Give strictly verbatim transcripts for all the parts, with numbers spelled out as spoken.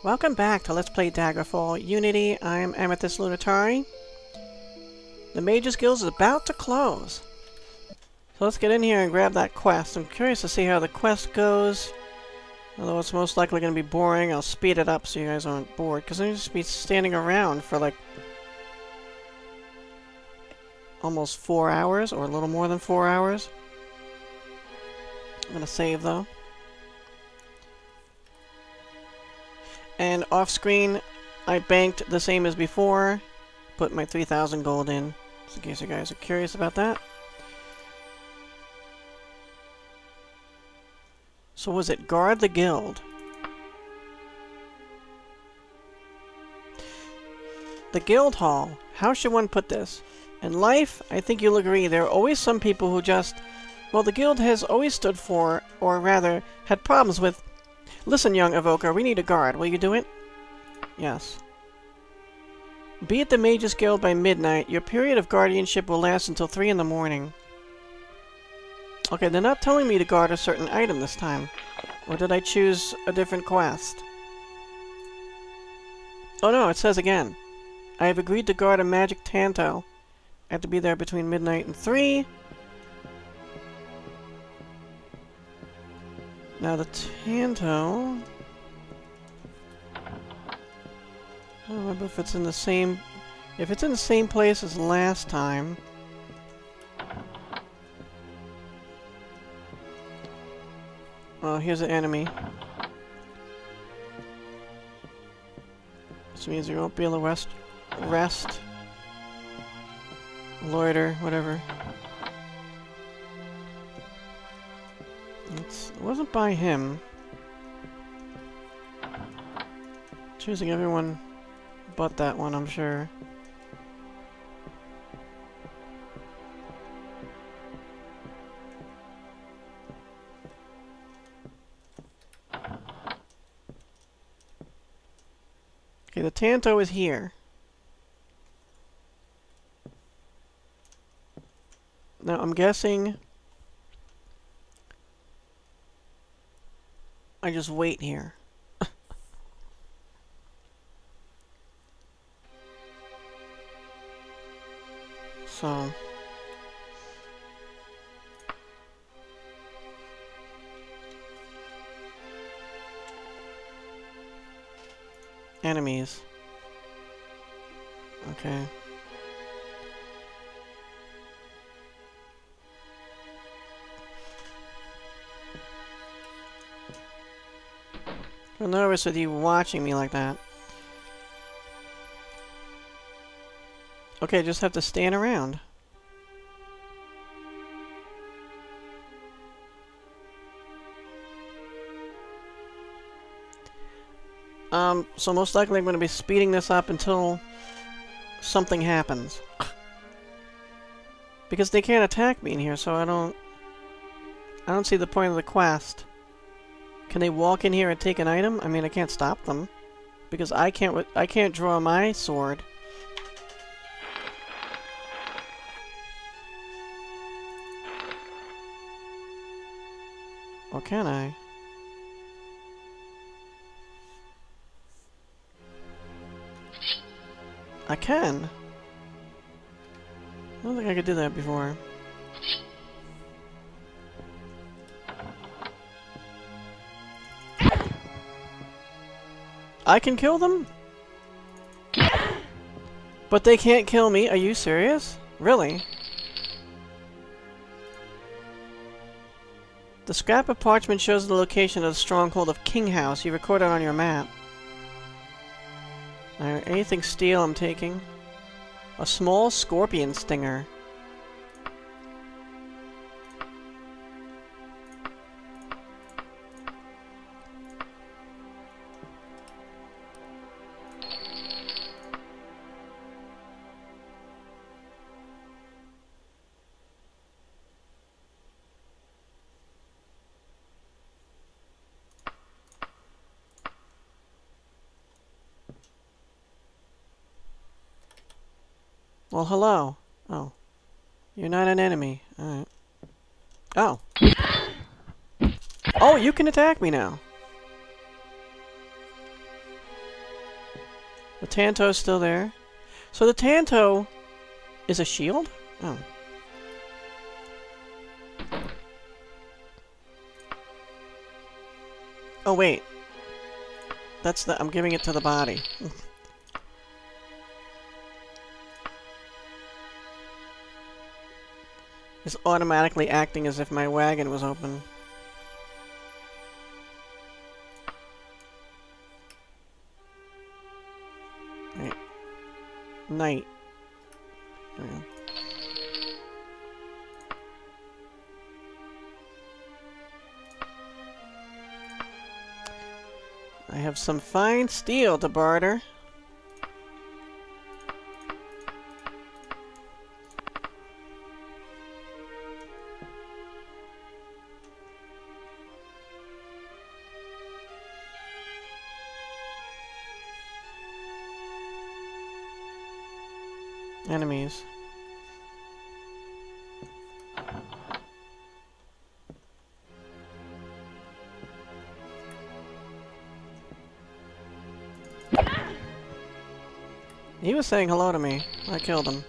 Welcome back to Let's Play Daggerfall Unity. I'm Amethyst Lunatari. The Mage's Guild is about to close. So let's get in here and grab that quest. I'm curious to see how the quest goes. Although it's most likely going to be boring, I'll speed it up so you guys aren't bored. Because I'm going to just be standing around for like almost four hours, or a little more than four hours. I'm going to save though. And off screen, I banked the same as before. Put my three thousand gold in, just in case you guys are curious about that. So was it guard the guild? The guild hall. How should one put this? In life, I think you'll agree, there are always some people who just... Well, the guild has always stood for, or rather, had problems with... Listen, young evoker, we need a guard. Will you do it? Yes. Be at the Mage's Guild by midnight. Your period of guardianship will last until three in the morning. Okay, they're not telling me to guard a certain item this time. Or did I choose a different quest? Oh no, it says again. I have agreed to guard a magic Tanto. I have to be there between midnight and three. Now the Tanto... I don't remember if it's in the same... If it's in the same place as last time... Oh, here's an enemy. This means you won't be able to rest... Rest... Loiter, whatever. It's, it wasn't by him. Choosing everyone but that one, I'm sure. Okay, the Tanto is here. Now, I'm guessing... I just wait here. So... Enemies. Okay. I'm nervous with you watching me like that. Okay, just have to stand around. Um, so most likely I'm going to be speeding this up until something happens. Because they can't attack me in here, so I don't... I don't see the point of the quest. Can they walk in here and take an item? I mean, I can't stop them. Because I can't, I can't draw my sword. Or can I? I can! I don't think I could do that before. I can kill them? But they can't kill me? Are you serious? Really? The scrap of parchment shows the location of the stronghold of King House. You recorded on your map. Alright, anything steel I'm taking. A small scorpion stinger. Well, hello. Oh. You're not an enemy. Alright. Oh. Oh, you can attack me now. The Tanto's still there. So the Tanto is a shield? Oh. Oh, wait. That's the... I'm giving it to the body. It's automatically acting as if my wagon was open. Right. Night. There we go. I have some fine steel to barter. Enemies. He was saying hello to me. I killed him.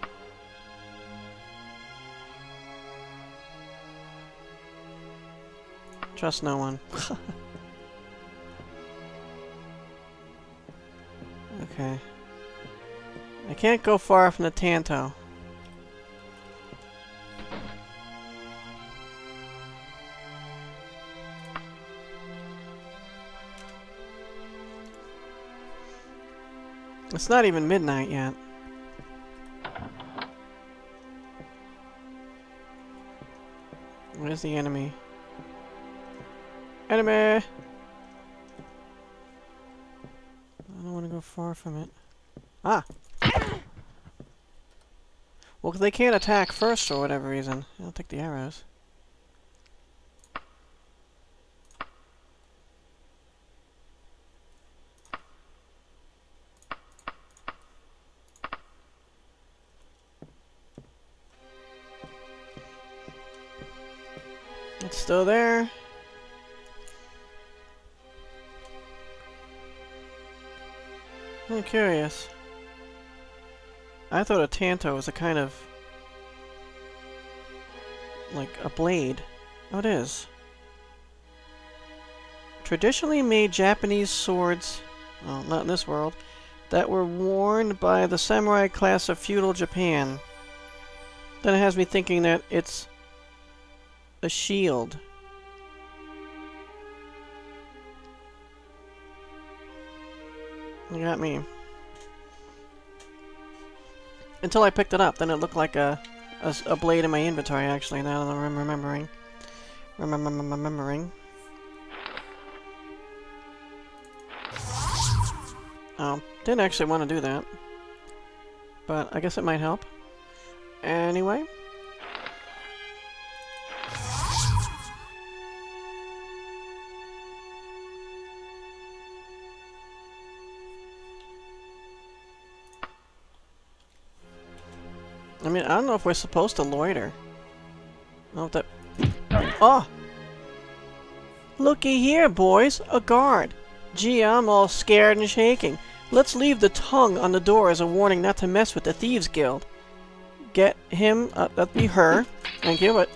Trust no one. Okay. I can't go far from the Tanto. It's not even midnight yet. Where's the enemy? Enemy! I don't want to go far from it. Ah! Well, they can't attack first for whatever reason. I'll take the arrows. It's still there. I'm curious. I thought a Tanto was a kind of... like a blade. Oh, it is. Traditionally made Japanese swords, well, not in this world, that were worn by the samurai class of feudal Japan. Then it has me thinking that it's a shield. You got me. Until I picked it up, then it looked like a, a, a blade in my inventory, actually, now that I'm remembering. Remember, remembering. Oh, didn't actually want to do that. But I guess it might help. Anyway. I mean, I don't know if we're supposed to loiter. I don't know if that... Oh! Looky here, boys! A guard! Gee, I'm all scared and shaking. Let's leave the tongue on the door as a warning not to mess with the Thieves Guild. Get him... Uh, that'd be her. Thank you, but...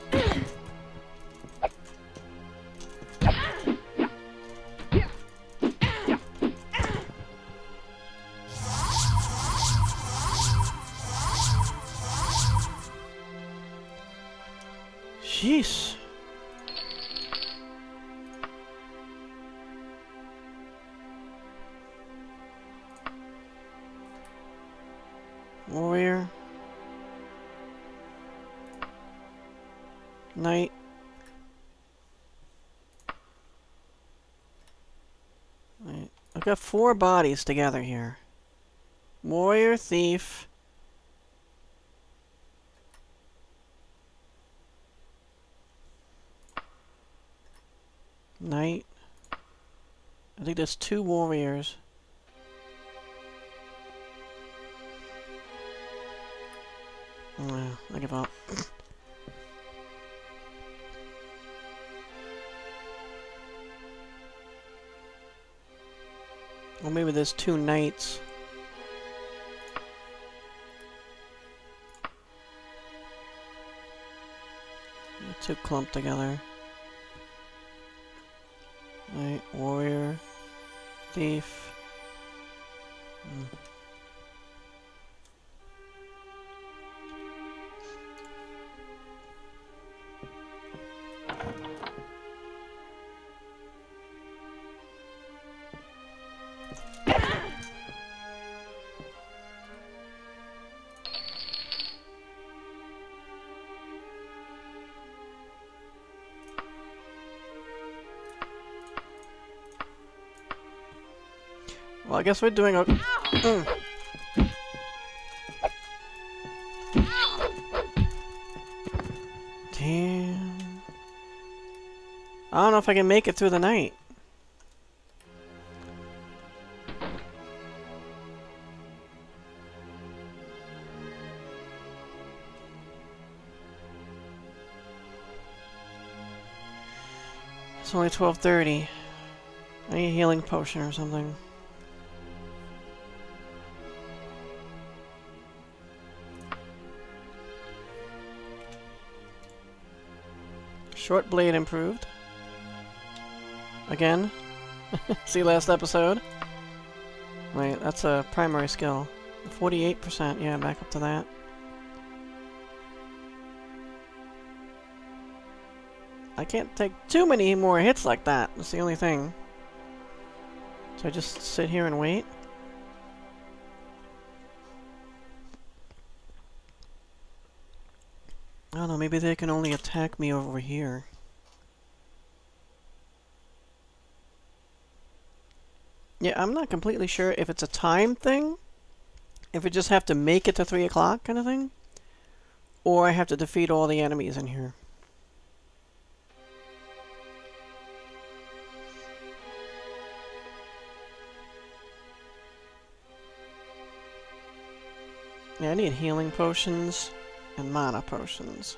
Jeez. Warrior. Knight. Right. I've got four bodies together here. Warrior, thief. Knight. I think there's two warriors. Oh, I give up. Well, maybe there's two knights. The two clumped together. Right, warrior, thief. Hmm. Well, I guess we're doing okay. Mm. Damn. I don't know if I can make it through the night. It's only twelve thirty. I need a healing potion or something. Short blade improved. Again. See last episode? Wait, that's a primary skill. forty-eight percent, yeah, back up to that. I can't take too many more hits like that. That's the only thing. So I just sit here and wait? I don't know, maybe they can only attack me over here. Yeah, I'm not completely sure if it's a time thing, if we just have to make it to three o'clock kind of thing, or I have to defeat all the enemies in here. Yeah, I need healing potions and mana potions.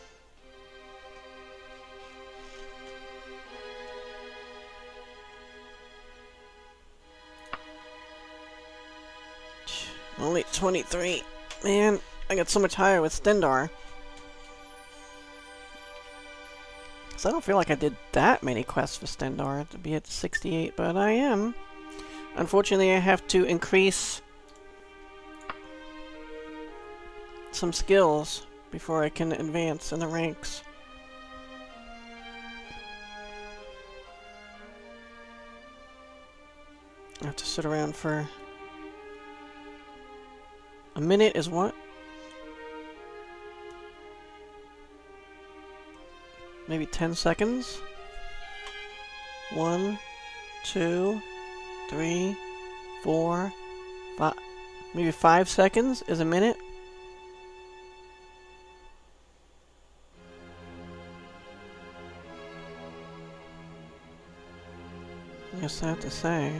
Only twenty-three. Man, I got so much higher with Stendarr. So I don't feel like I did that many quests for Stendarr to be at sixty-eight, but I am. Unfortunately, I have to increase some skills before I can advance in the ranks. I have to sit around for... A minute is what? Maybe ten seconds? One, two, three, four, five... Maybe five seconds is a minute? I guess I have to say.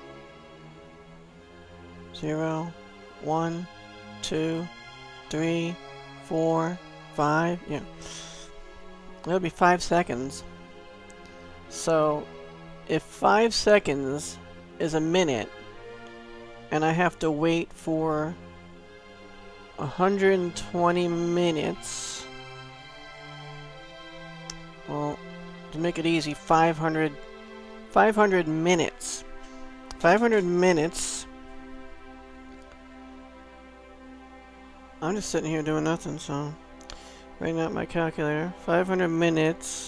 Zero, one, two, three, four, five. Yeah. That'll be five seconds. So, if five seconds is a minute, and I have to wait for one hundred twenty minutes, well, to make it easy, five hundred, five hundred minutes. five hundred minutes. I'm just sitting here doing nothing, so writing out my calculator. five hundred minutes.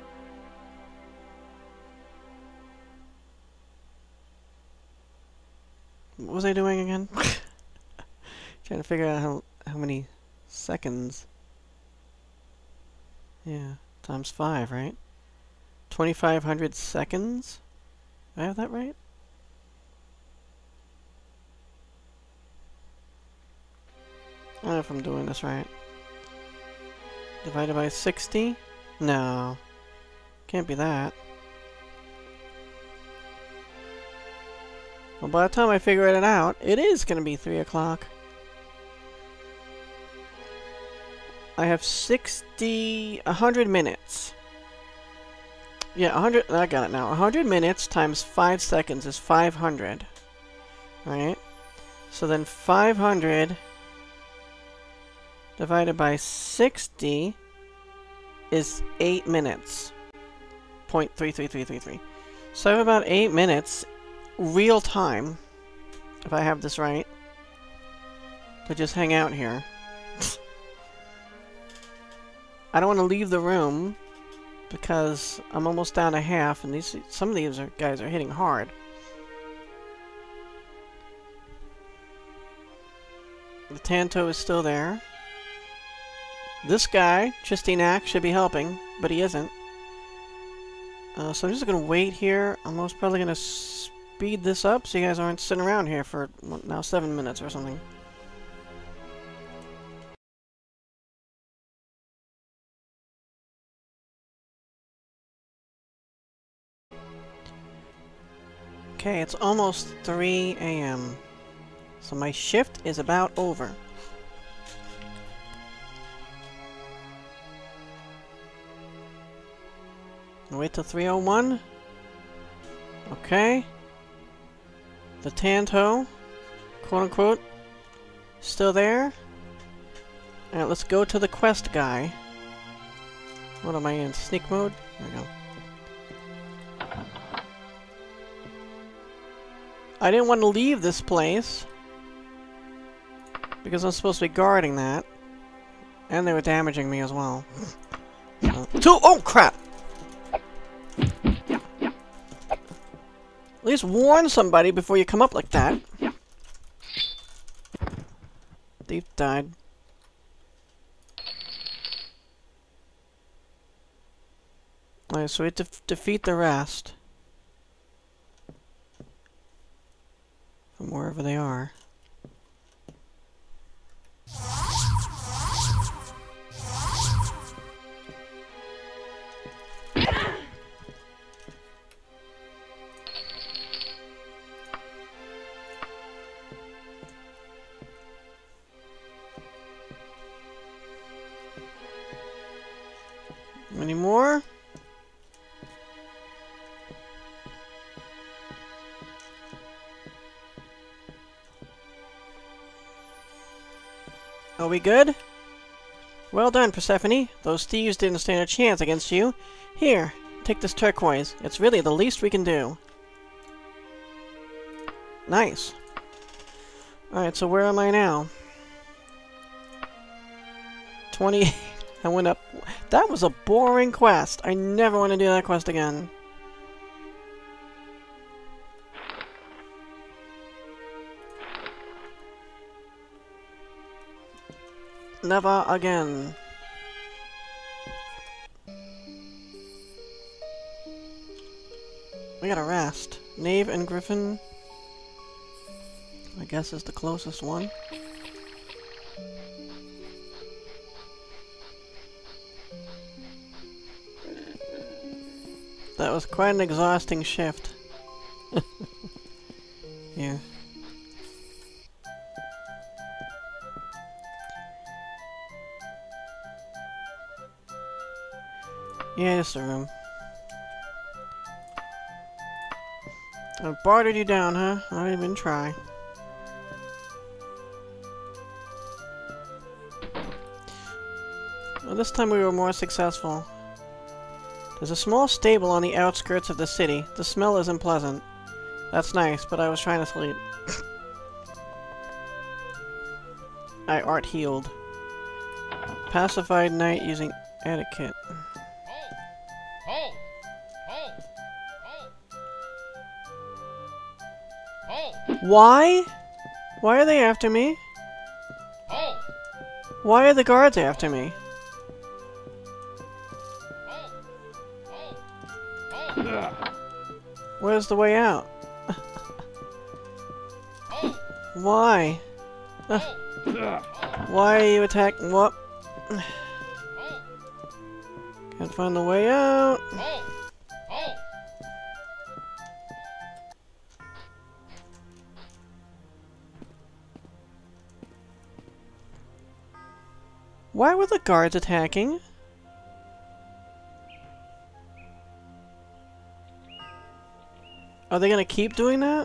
What was I doing again? Trying to figure out how how many seconds. Yeah, times five, right? twenty-five hundred seconds? Do I have that right? I don't know if I'm doing this right. Divided by sixty? No. Can't be that. Well, by the time I figure it out, it is going to be three o'clock. I have sixty... one hundred minutes. Yeah, one hundred... I got it now. one hundred minutes times five seconds is five hundred. Right? So then five hundred... divided by sixty is eight minutes. point three three three three three. So I have about eight minutes real time, if I have this right, to just hang out here. I don't want to leave the room because I'm almost down to half, and these some of these are, guys are hitting hard. The Tanto is still there. This guy, Chistinak, should be helping, but he isn't. Uh, so I'm just going to wait here. I'm most probably going to speed this up so you guys aren't sitting around here for, what, now seven minutes or something. Okay, it's almost three A M So my shift is about over. Wait till three oh one. Okay. The Tanto, quote unquote, still there. Alright, let's go to the quest guy. What am I in? Sneak mode? There we go. I didn't want to leave this place because I'm supposed to be guarding that. And they were damaging me as well. So, two! Oh, crap! At least warn somebody before you come up like that. Thief died. Alright, so we have to f defeat the rest. From wherever they are. Any more? Are we good? Well done, Persephone. Those thieves didn't stand a chance against you. Here, take this turquoise. It's really the least we can do. Nice. Alright, so where am I now? twenty... I went up... That was a boring quest. I never want to do that quest again. Never again. We gotta rest. Knave and Griffin, I guess, is the closest one. That was quite an exhausting shift. Yeah. Yeah, just a room. I bartered you down, huh? I didn't even try. Well, this time we were more successful. There's a small stable on the outskirts of the city. The smell isn't pleasant. That's nice, but I was trying to sleep. I art healed. Pacified night using etiquette. Why? Why are they after me? Why are the guards after me? Where's the way out? Why? Uh, why are you attacking? What? Can't find the way out. Why were the guards attacking? Are they gonna keep doing that?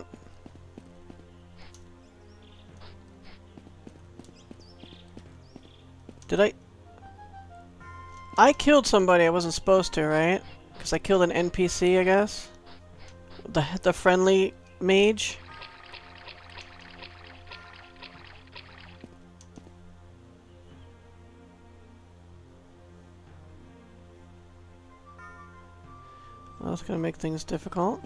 Did I... I killed somebody I wasn't supposed to, right? Because I killed an N P C, I guess? The, the friendly mage? Well, that's gonna make things difficult.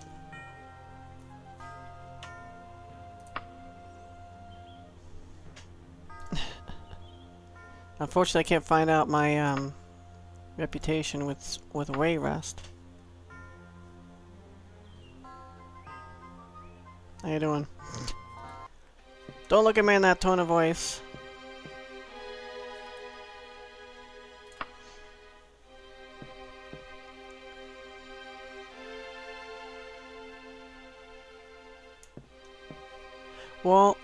Unfortunately, I can't find out my um, reputation with with Ray Rest. How you doing? Don't look at me in that tone of voice. Well,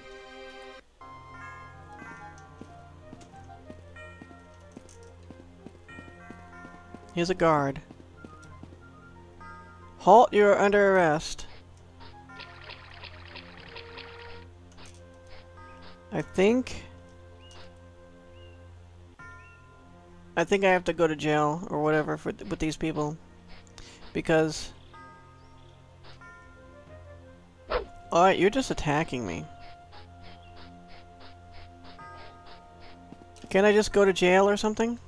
here's a guard. Halt, you're under arrest. I think... I think I have to go to jail or whatever for th with these people. Because... Alright, you're just attacking me. Can I just go to jail or something?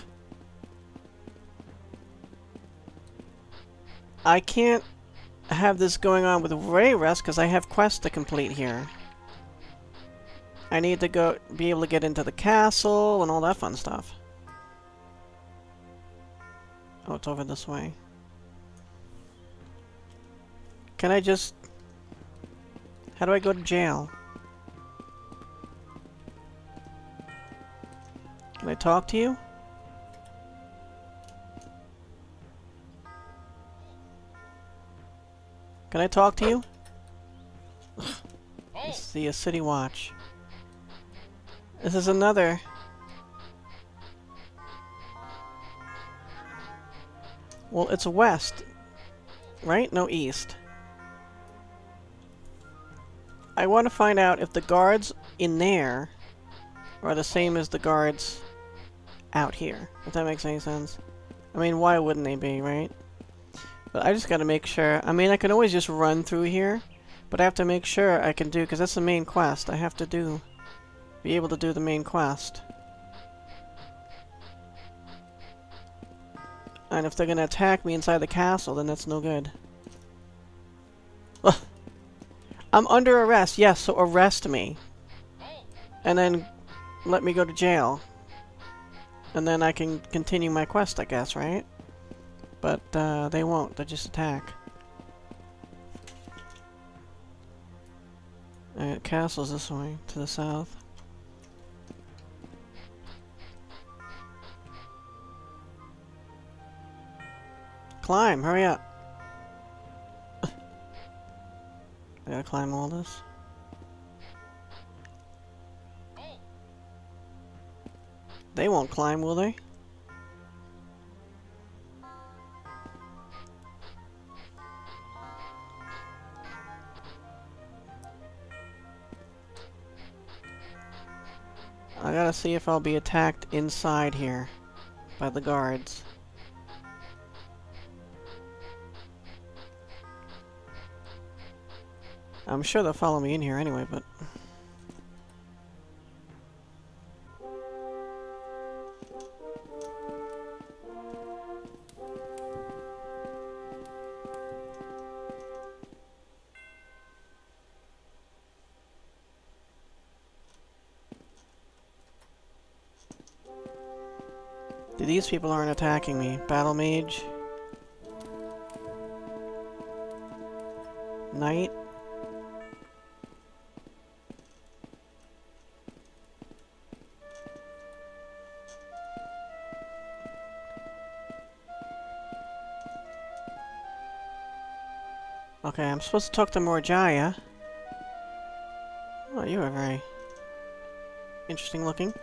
I can't have this going on with Ray Rest because I have quests to complete here. I need to go be able to get into the castle and all that fun stuff. Oh, it's over this way. Can I just... How do I go to jail? Can I talk to you? Can I talk to you? This is the City Watch. This is another... Well, it's west. Right? No, east. I want to find out if the guards in there are the same as the guards out here. If that makes any sense. I mean, why wouldn't they be, right? But I just gotta make sure. I mean, I can always just run through here, but I have to make sure I can do, because that's the main quest. I have to do, be able to do the main quest. And if they're gonna attack me inside the castle, then that's no good. Ugh. I'm under arrest, yes, so arrest me. And then let me go to jail. And then I can continue my quest, I guess, right? But uh, they won't, they'll just attack. Alright, castle's this way, to the south. Climb, hurry up. I gotta climb all this. They won't climb, will they? I gotta see if I'll be attacked inside here by the guards. I'm sure they'll follow me in here anyway, but... These people aren't attacking me. Battle Mage. Knight. Okay, I'm supposed to talk to Morgiah. Oh, you are very interesting looking.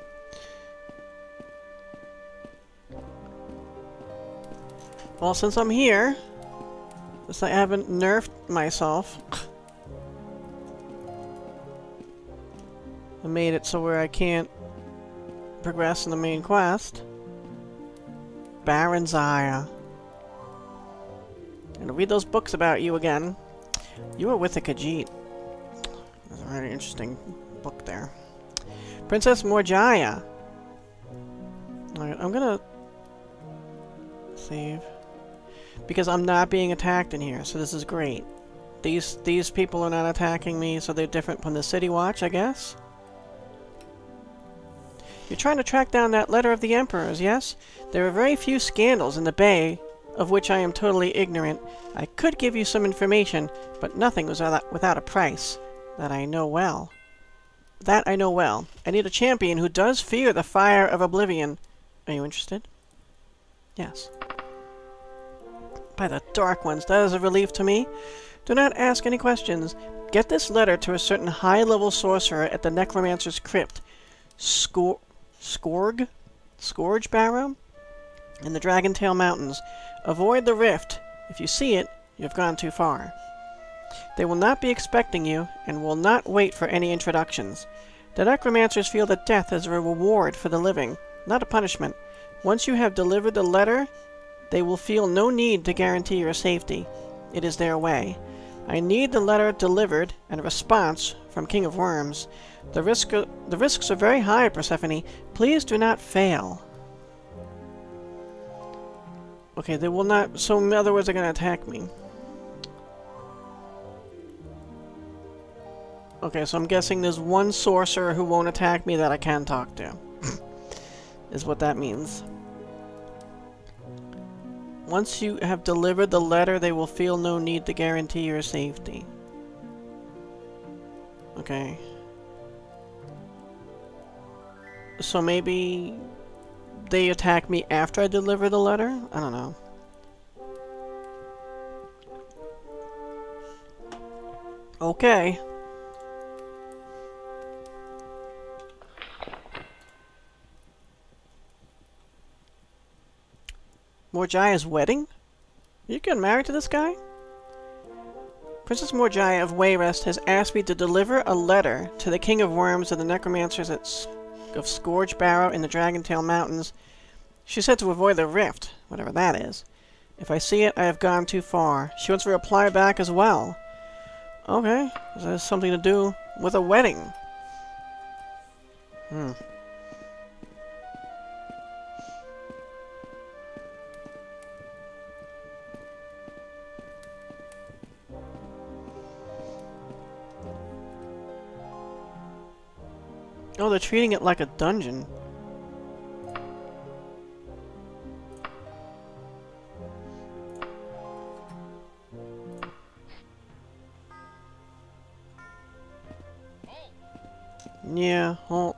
Well, since I'm here, since I haven't nerfed myself, I made it so where I can't progress in the main quest. Baronziah. I'm gonna read those books about you again. You were with a Khajiit. That's a very interesting book there. Princess Morgiah. Alright, I'm gonna save. Because I'm not being attacked in here, so this is great. These these people are not attacking me, so they're different from the City Watch, I guess? You're trying to track down that letter of the Emperor's, yes? There are very few scandals in the Bay, of which I am totally ignorant. I could give you some information, but nothing was without, without a price. That I know well. That I know well. I need a champion who does fear the fire of oblivion. Are you interested? Yes. By the Dark Ones, that is a relief to me. Do not ask any questions. Get this letter to a certain high-level sorcerer at the Necromancer's Crypt. Scor... Scourge? Scourge Barrow? In the Dragontail Mountains. Avoid the rift. If you see it, you've gone too far. They will not be expecting you, and will not wait for any introductions. The Necromancers feel that death is a reward for the living, not a punishment. Once you have delivered the letter, they will feel no need to guarantee your safety. It is their way. I need the letter delivered, and a response from King of Worms. The, risk uh, the risks are very high, Persephone. Please do not fail. Okay, they will not... So, in other words, they're going to attack me. Okay, so I'm guessing there's one sorcerer who won't attack me that I can talk to. Is what that means. Once you have delivered the letter, they will feel no need to guarantee your safety. Okay. So maybe they attack me after I deliver the letter? I don't know. Okay. Morgiah's wedding? Are you getting married to this guy? Princess Morgiah of Wayrest has asked me to deliver a letter to the King of Worms and the Necromancers at S of Scourge Barrow in the Dragontail Mountains. She said to avoid the rift, whatever that is. If I see it, I have gone too far. She wants to reply back as well. Okay, this has something to do with a wedding. Hmm. Oh, they're treating it like a dungeon. Yeah, well...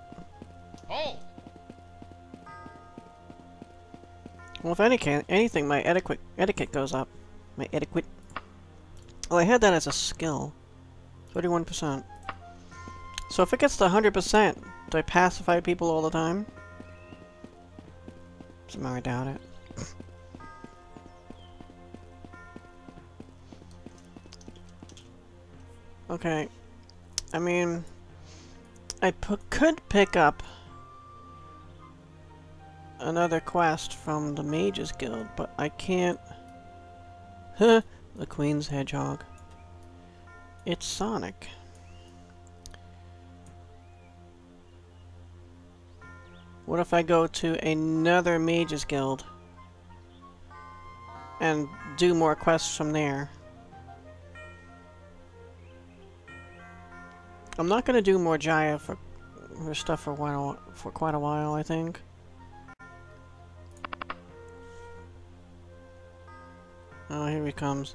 Well, if any can, anything, my etiquette, etiquette goes up. My etiquette... Oh, I had that as a skill. thirty-one percent. So if it gets to one hundred percent, do I pacify people all the time? Somehow I doubt it. Okay. I mean... I p could pick up another quest from the Mages Guild, but I can't... Huh! The Queen's Hedgehog. It's Sonic. What if I go to another Mages Guild and do more quests from there? I'm not going to do Morgiah for her stuff for, while, for quite a while, I think. Oh, here he comes.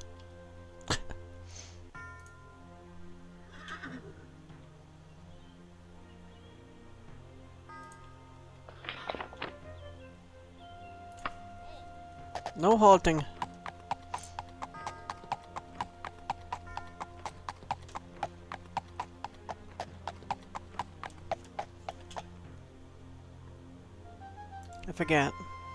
No halting. I forget.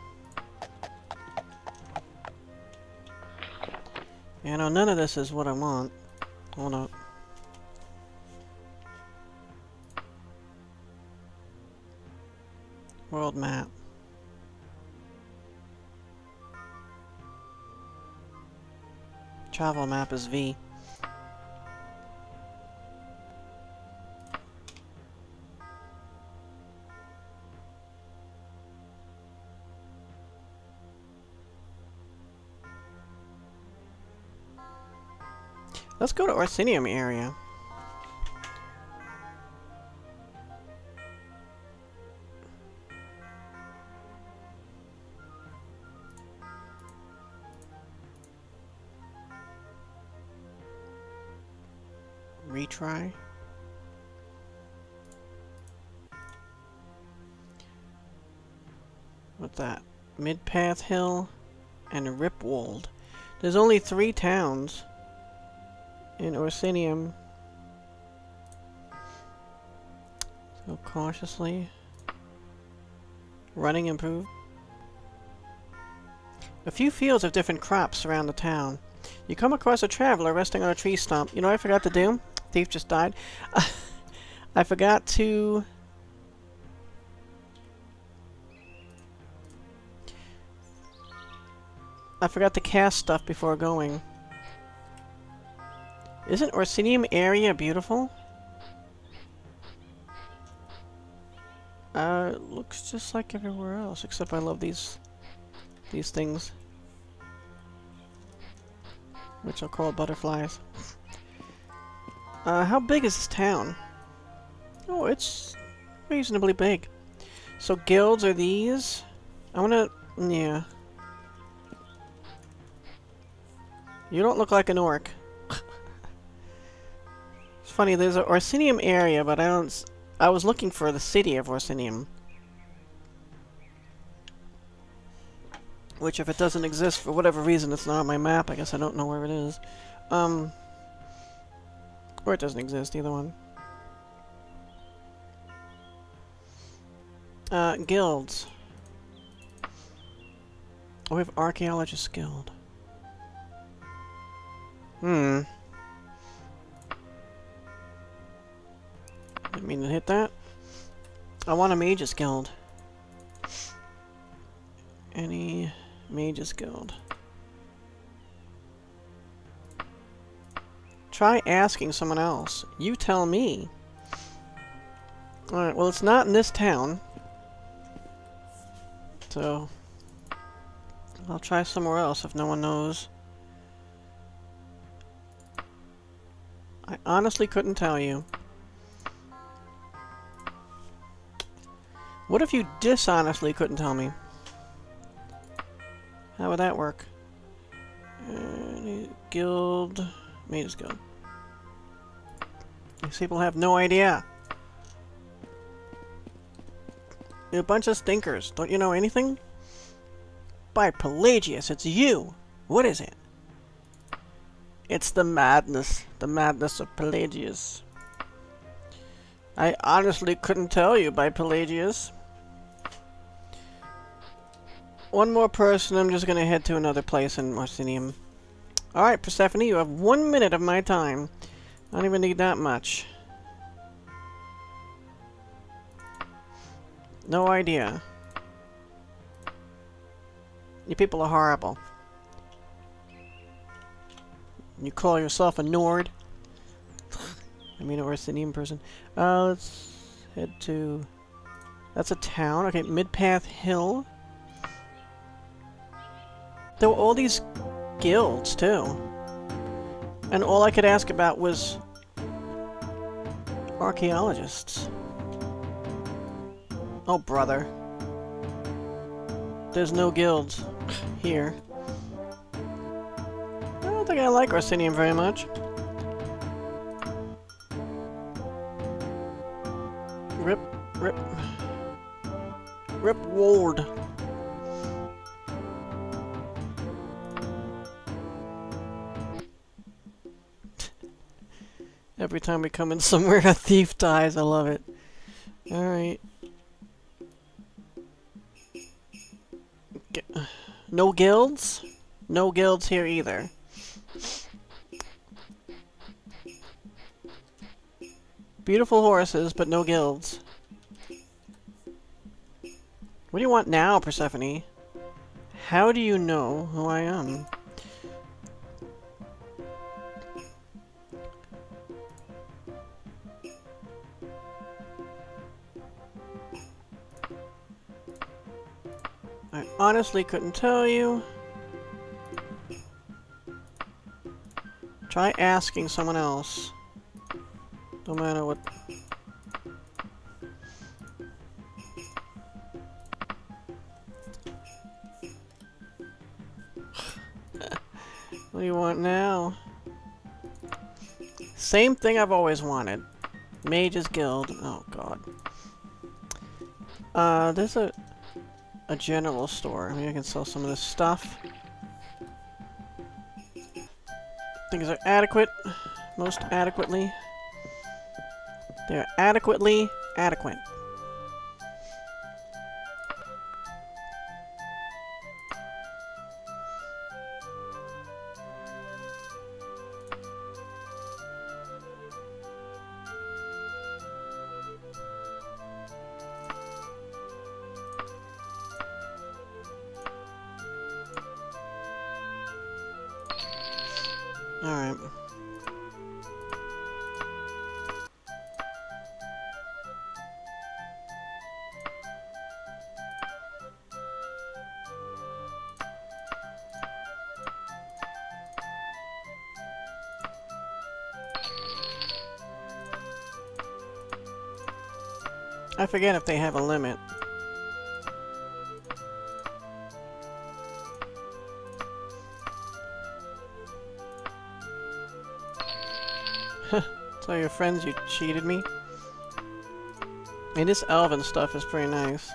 You know, none of this is what I want. Hold up. World map. Travel map is V. Let's go to Orsinium area. Retry. What's that? Midpath Hill and Ripwold. There's only three towns in Orsinium. So cautiously. Running improved. A few fields of different crops surround the town. You come across a traveler resting on a tree stump. You know what I forgot to do? Thief just died. I forgot to... I forgot to cast stuff before going. Isn't Orsinium area beautiful? Uh, it looks just like everywhere else, except I love these these things, which I'll call butterflies. Uh, how big is this town? Oh, it's reasonably big. So guilds are these? I wanna... yeah. You don't look like an orc. It's funny, there's an Orsinium area, but I don't... S I was looking for the city of Orsinium. Which, if it doesn't exist for whatever reason, it's not on my map. I guess I don't know where it is. Um... Or it doesn't exist, either one. Uh, guilds. Oh, we have Archaeologist Guild. Hmm. Didn't mean to hit that. I want a Mage's Guild. Any Mage's Guild. Try asking someone else. You tell me. Alright, well it's not in this town. So... I'll try somewhere else if no one knows. I honestly couldn't tell you. What if you dishonestly couldn't tell me? How would that work? Uh, guild... Mage's Guild. These people have no idea. You're a bunch of stinkers. Don't you know anything? By Pelagius, it's you! What is it? It's the madness. The madness of Pelagius. I honestly couldn't tell you, by Pelagius. One more person, I'm just gonna head to another place in Orsinium. Alright, Persephone, you have one minute of my time. I don't even need that much. No idea. You people are horrible. You call yourself a Nord? I mean, a Orsinium person. Uh, let's head to... That's a town. Okay, Midpath Hill. There were all these guilds, too. And all I could ask about was... archaeologists. Oh, brother. There's no guilds here. I don't think I like Orsinium very much. Rip, rip. Rip Ward. Every time we come in somewhere, a thief dies. I love it. Alright. No guilds? No guilds here either. Beautiful horses, but no guilds. What do you want now, Persephone? How do you know who I am? honestly couldn't tell you. Try asking someone else. No matter what. What do you want now? Same thing I've always wanted. Mage's Guild. Oh god. Uh, there's a a general store. Maybe I can sell some of this stuff. Things are adequate. Most adequately. They're adequately adequate. Alright. I forget if they have a limit. Tell your friends you cheated me. And this elven stuff is pretty nice.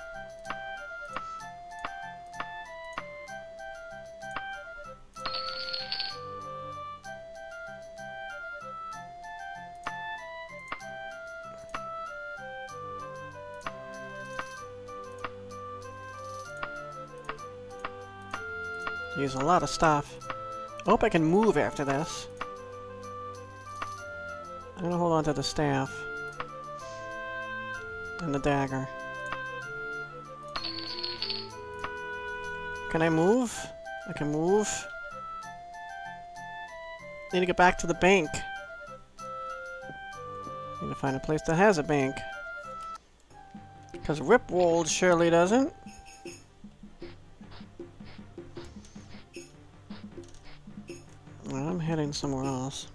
Use a lot of stuff. I hope I can move after this. I'm gonna hold on to the staff. And the dagger. Can I move? I can move. Need to get back to the bank. Need to find a place that has a bank. Because Ripwold surely doesn't. Well, I'm heading somewhere else.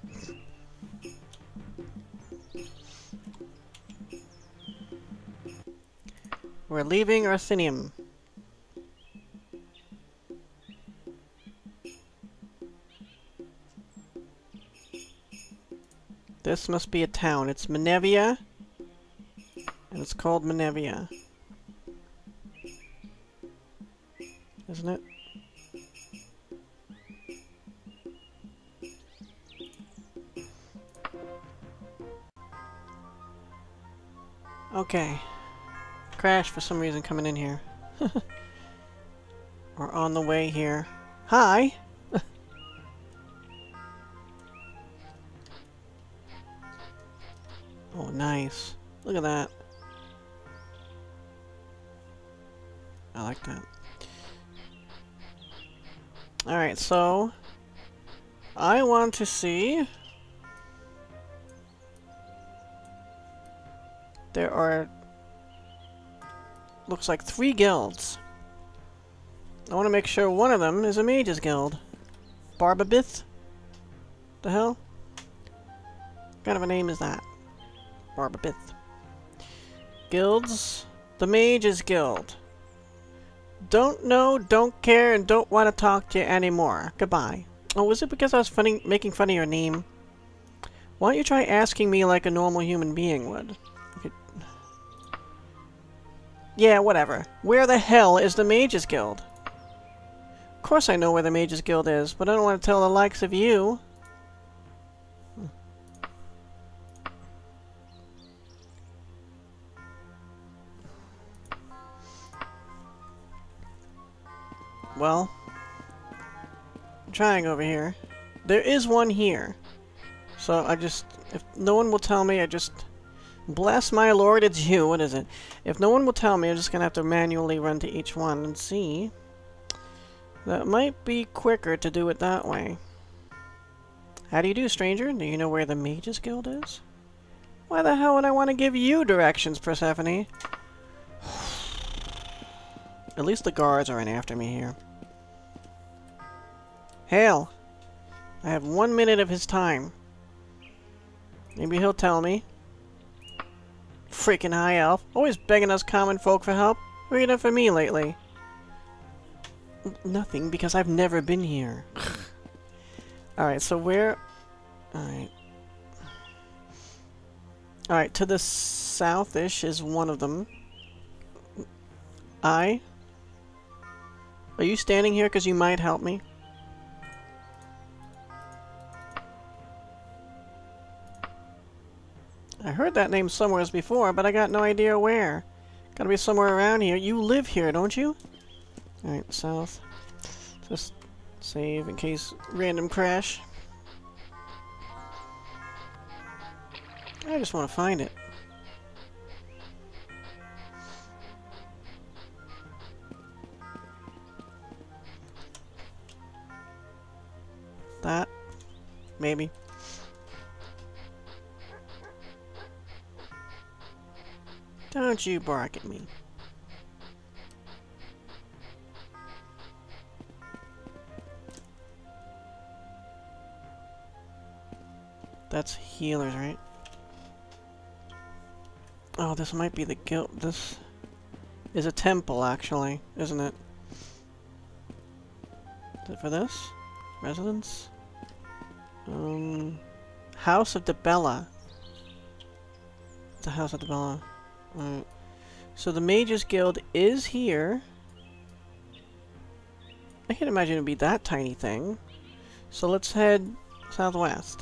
We're leaving Arthinium. This must be a town. It's Menevia. And it's called Menevia. Isn't it? Okay. Crash for some reason coming in here. We're on the way here. Hi! Oh, nice. Look at that. I like that. Alright, so I want to see. There are, looks like three guilds. I want to make sure one of them is a mage's guild. Barbabith? The hell? What kind of a name is that? Barbabith. Guilds. The Mage's Guild. Don't know, don't care, and don't want to talk to you anymore. Goodbye. Oh, was it because I was funny, making fun of your name? Why don't you try asking me like a normal human being would? Okay. Yeah, whatever. Where the hell is the Mage's Guild? Of course I know where the Mage's Guild is, but I don't want to tell the likes of you. Well, I'm trying over here. There is one here. So I just, if no one will tell me, I just, bless my lord, it's you. What is it? If no one will tell me, I'm just going to have to manually run to each one and see. That might be quicker to do it that way. How do you do, stranger? Do you know where the Mage's Guild is? Why the hell would I want to give you directions, Persephone? At least the guards aren't after me here. Hale! I have one minute of his time. Maybe he'll tell me. Freaking high elf. Always begging us common folk for help. What have you done for me lately? N nothing, because I've never been here. Alright, so where... Alright. Alright, to the south-ish is one of them. I? Are you standing here because you might help me? I heard that name somewhere before, but I got no idea where. Gotta be somewhere around here. You live here, don't you? Alright, south. Just save in case random crash. I just want to find it. That? Maybe. Don't you bark at me. That's healers, right? Oh, this might be the guild. This is a temple, actually, isn't it? Is it for this? Residence? Um, House of Debella. The House of Debella. Alright. So the Mages Guild is here. I can't imagine it'd be that tiny thing. So let's head southwest.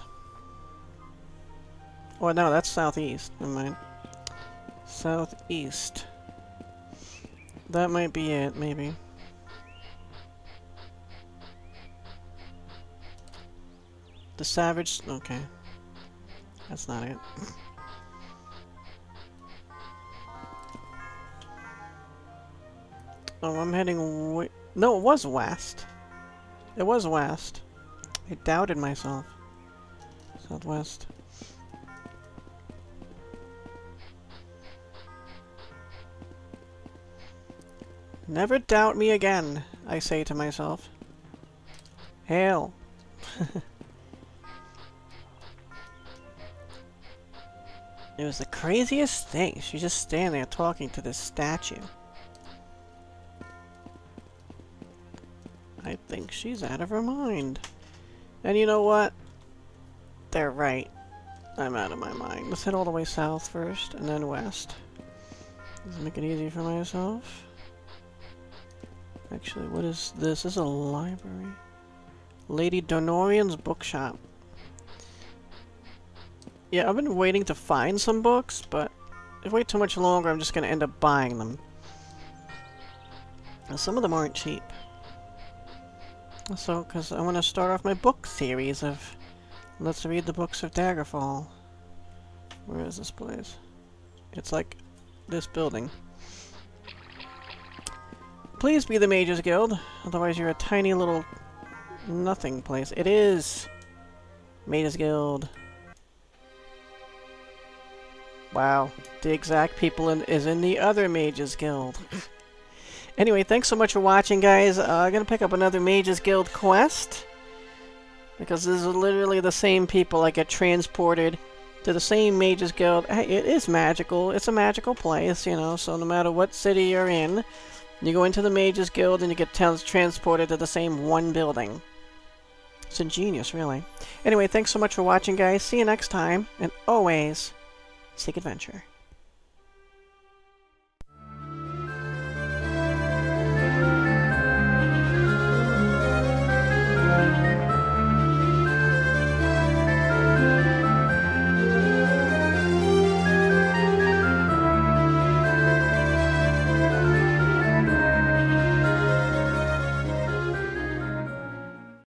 Oh no, that's southeast. Never mind. Southeast. That might be it, maybe. The Savage... Okay. That's not it. Oh, I'm heading way... No, it was west. It was west. I doubted myself. Southwest. Never doubt me again, I say to myself. Hail. It was the craziest thing. She's just standing there talking to this statue. I think she's out of her mind. And you know what? They're right. I'm out of my mind. Let's head all the way south first, and then west. Let's make it easy for myself. Actually, what is this? This is a library. Lady Donorian's bookshop. Yeah, I've been waiting to find some books, but if I wait too much longer, I'm just going to end up buying them. Now, some of them aren't cheap. So, because I want to start off my book series of Let's Read the Books of Daggerfall. Where is this place? It's like this building. Please be the Mages Guild, otherwise you're a tiny little nothing place. It is! Mages Guild. Wow, the exact people in, is in the other Mages Guild. Anyway, thanks so much for watching, guys. Uh, I'm gonna pick up another Mages Guild quest. Because this is literally the same people that get transported to the same Mages Guild. Hey, it is magical. It's a magical place, you know, so no matter what city you're in, you go into the Mages Guild and you get transported to the same one building. It's ingenious, really. Anyway, thanks so much for watching, guys. See you next time, and always seek adventure.